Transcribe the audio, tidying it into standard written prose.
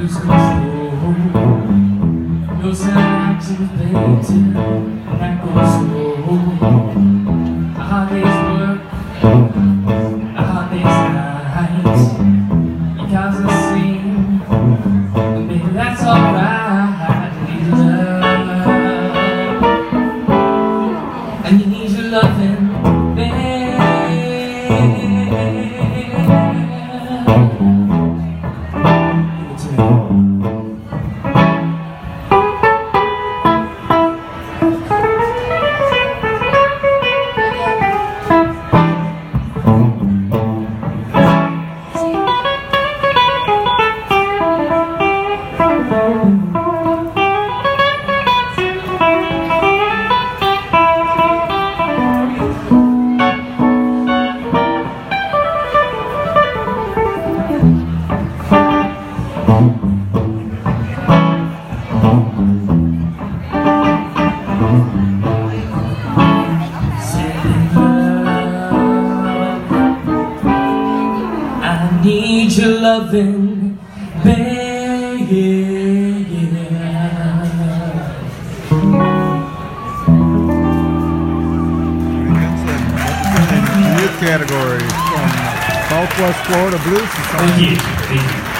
lose control. No sound to the painting, and that goes slow. A hard day's work, a hard day's night. You cause a scene, and maybe that's alright. You need love, and you need your loving, babe. I need your loving, babe. Jensen, youth category from Southwest Florida Blues Society. Thank you.